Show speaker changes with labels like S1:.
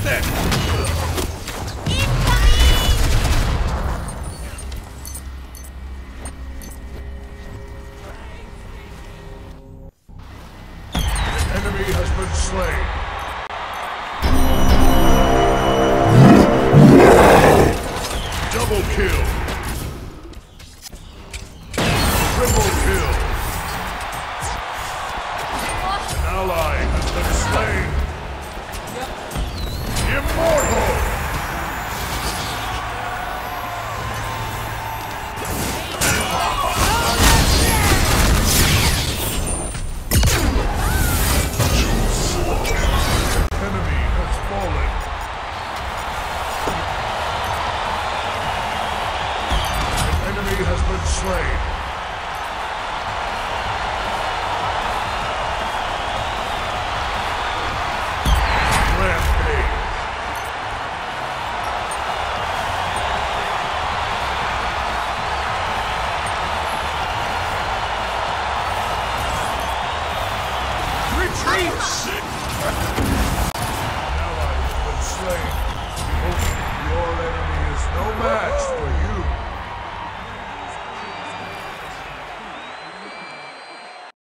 S1: them!
S2: Enemy has been slain. Double kill. Triple kill. An ally has been slain. Immortal. Enemy has fallen. Enemy has been slain. Rampage. Retreat! An ally has been slain. Your enemy is no match for you.